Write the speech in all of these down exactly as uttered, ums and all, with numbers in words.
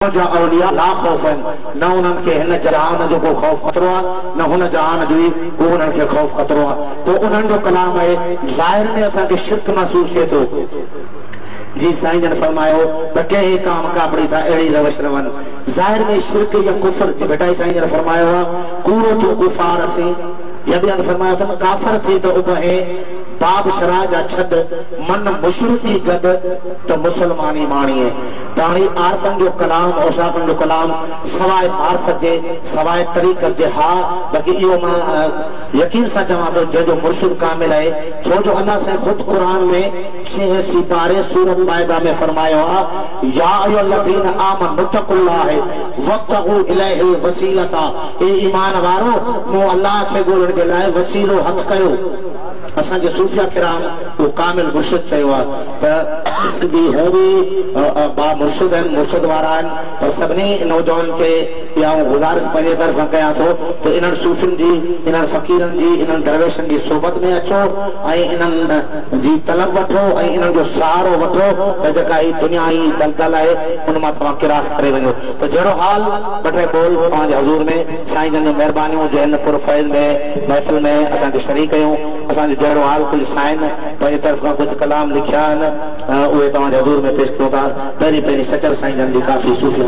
जा औलिया ला खौफन न उन्हनि खे हिन जहान जो को खौफ खतरो आहे न हुन जहान जो को उन्हनि खे खौफ खतरो आहे। तो उन्हनि जो कलाम आहे ज़ाहिर में असांखे शिरक महसूस थिए थो। जी साईं जन फरमायो त कंहिं काम कापड़ी था अहिड़ी रवश रवन ज़ाहिर में शिरक या कुफर बेटा साईं जन फरमायो आहे कूरो तो कुफार से या भी फरमायो त काफर थी तो उबहे बाब शरा जा छद मन मुशरिकी गद तो मुसलमानी माणीए ताणी आरफन जो कलाम औसाफन जो कलाम सवाए मार्फत जे सवाए तरीक़त जे हा बाकी इहो मां यकीन सां चवां थो जो मुर्शिद कामिल है छो जो अल्लाह से खुद कुरान में छह सिपारे सूरत मायदा में फरमायो आहे या अय्युहल्लज़ीना आमनु तक़ुल्लाह वब्तगू इलैहिल वसीलता ए ईमान वारो मो अल्लाह के ॻोल्हण जे लाइ वसीलो हथ कयो। असांजे सूफिया किराम वो कामिल मुर्शिद चयो आहे त बि हो बि बा मुर्शिद आहिनि मुर्शिद वारा आहिनि पर सभिनी नौजवान खे या गुज़ारिश पंहिंजे तरफ़ां कयां थो त इन्हनि सूफ़ियुनि जी इन्हनि फ़क़ीरनि जी इन्हनि दरवेशनि जी सोबत में अचो ऐं इन्हनि जी तलब वठो ऐं इन्हनि जो सहारो वठो त जेका ही दुनिया जी दलदल आहे उन मां तव्हां किरास करे वञो। त जहिड़ो हाल ॿ टे बोल तव्हांजे हज़ूर में साईं जन जूं महिरबानियूं जो हिन पुरफैज़ में महफ़िल में असांखे शरीक कयूं। असांजो जहिड़ो हाल कुछ साइन पंहिंजे तरफ़ खां कुछ कलाम लिखिया आहिनि उहे तव्हांजे हज़ूर में पेश कयूं था। पहिरीं पहिरीं सचल साईं जन जी काफ़ी सूफ़ी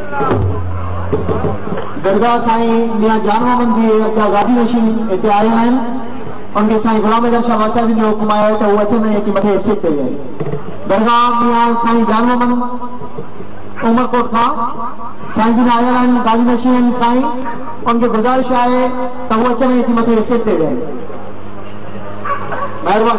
दरगाह साईं मियां जानवामन जी जा गादी नशीन हिते आया आहिनि उनखे साईं गुलाम अहमद शाह वाचारी जो हुकुम आहे त उहे अचनि अची मथे स्टेज ते वेहनि। दरगाह मियां साईं जानवामन उमरकोट खां साईं जिन आया आहिनि गादी नशीन साईं उनखे गुज़ारिश आहे त उहे अचनि अची मथे स्टेज ते वेहनि। मेहरबानी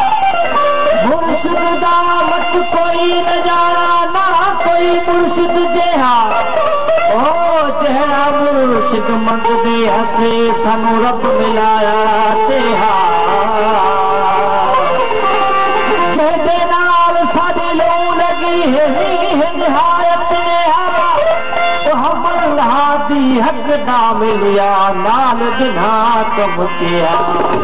कोई नजारा ना कोई मुर्शिद हसे सानू रब मिलाया जेदे नाल साडी लू लगी है निहायत ने दी हक ना मिलिया नाल दिना कम किया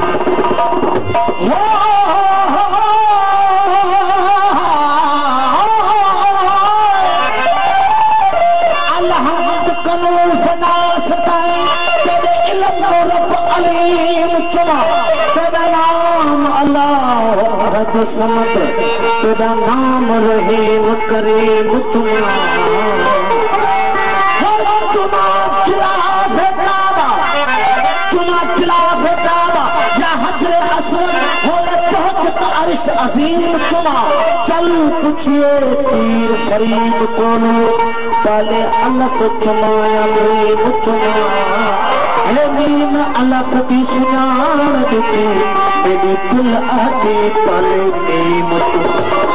अल्लाह कनू फना सताए तेरे इल्म को रब अलीम चुना तेरा नाम अल्लाह अहद समद तेरा नाम रहीम करीम चुना चुना खिलाफ काबा चुना खिलाफ काबा या हजरे असवद होए पहुंचत अर्श अजीम चुना चल पूछिए पीर फरीद कोनू पहले अलफ चुनाया मीम चुना है मीम अलफ की सुनान देती मेरी दिल आती पहले मीम चुना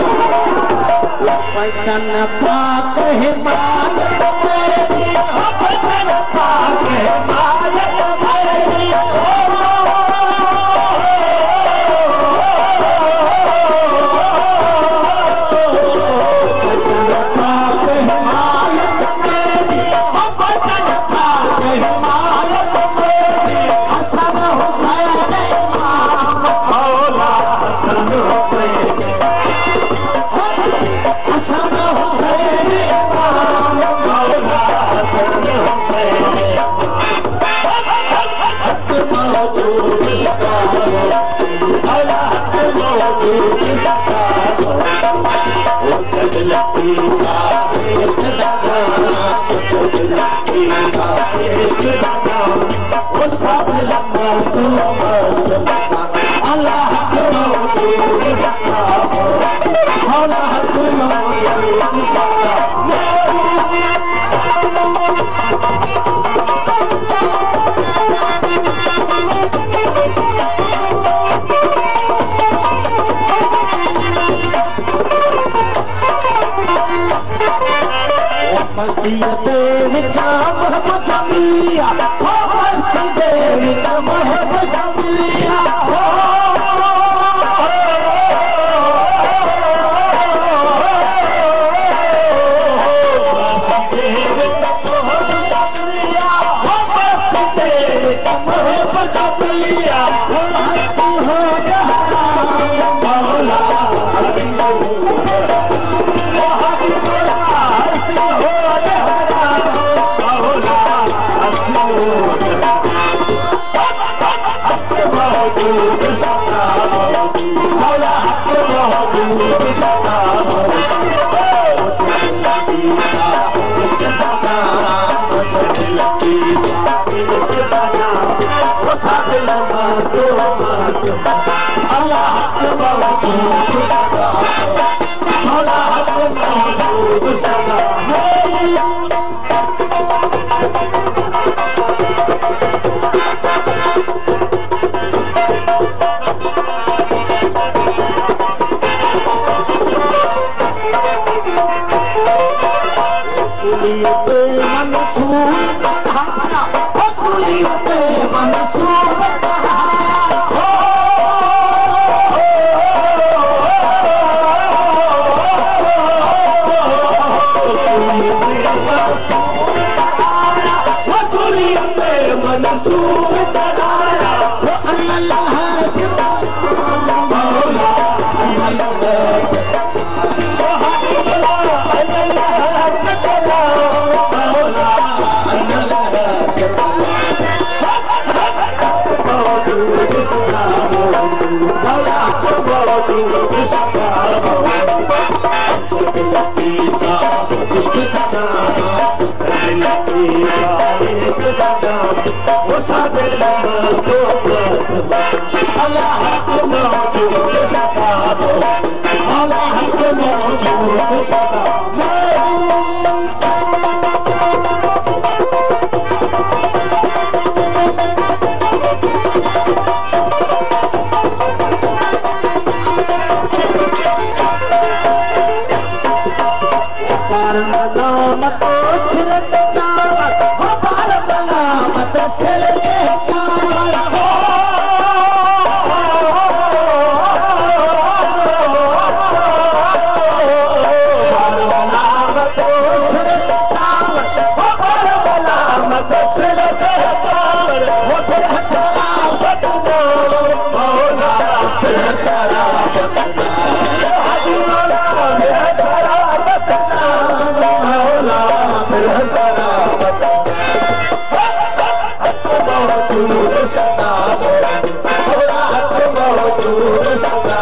पैतन पाक हिमायत मेरी पैतन पाक हिमायत मेरी पैतन पाक हिमायत मेरी पैतन पाक हिमायत मेरी हसन हुसैन इमाम मौला हसन हुसैन हसन हुसैन इमाम मौला हसन हुसैन हक मौजूद सकारो मौला हक मौजूद सकारो वो जग लकी का इश्क दाता वो जग लकी का इश्क दाता वो सब मस्त मस्त अल्लाह हक मौजूद सकारो मौला हक मौजूद सकारो मस्ती दे विचा मोहब्बत जमिलिया हो मस्ती दे विचा मोहब्बत जमिलिया हो मस्ती दे विचा मोहब्बत जमिलिया हो हस्ती हो जहां मौला हस्ती हो मौजूद सकारो मौला हक मौजूद सकारो वो जग लकी का इश्क दाता वो जग लकी का इश्क दाता वो सब मस्त मस्त अल्लाह हक मौजूद सकारो मौला हक मौजूद सकारो फुलियत मंसूर कहाया ओ फुलियत मंसूर कहाया ओ फुलियत मंसूर कहाया वो अल्लाह के मौला अल्लाह मौला मौजूद सकारो जग लकी का इश्क दाता जग लकी का इश्क दाता वो सब मस्त मस्त अल्लाह हक मौजूद सकारो मौला हक मौजूद सकारो मलामत सिरत चावत हो बार मलामत सिरत सदा थोड़ा हक मौजूद सदा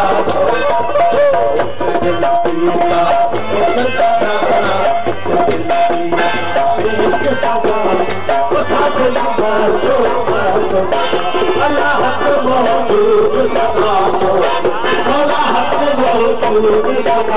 दिल पीता उसका जाना दिल पीता इसका जाना वो साथ लंबा तो अल्लाह हक मौजूद सदा थोड़ा हक मौजूद सदा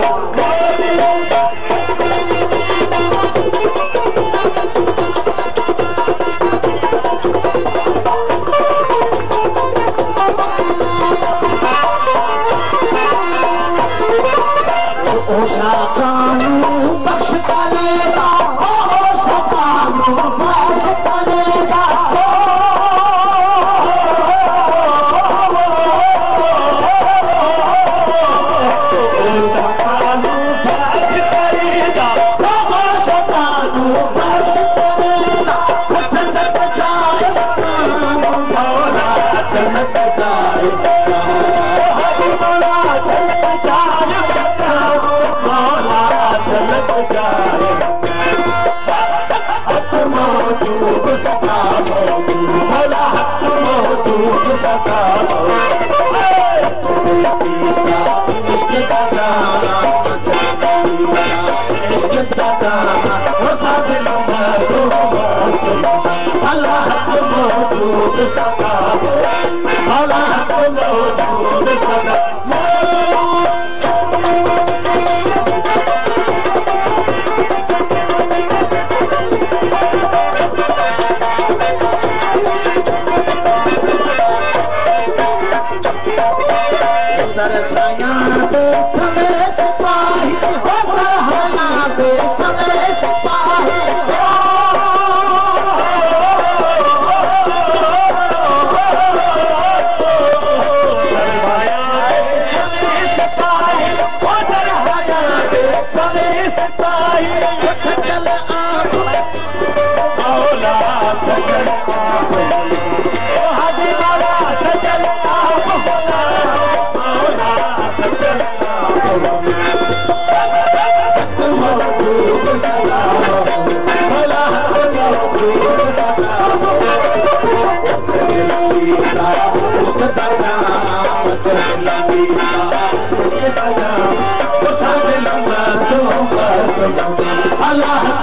Allah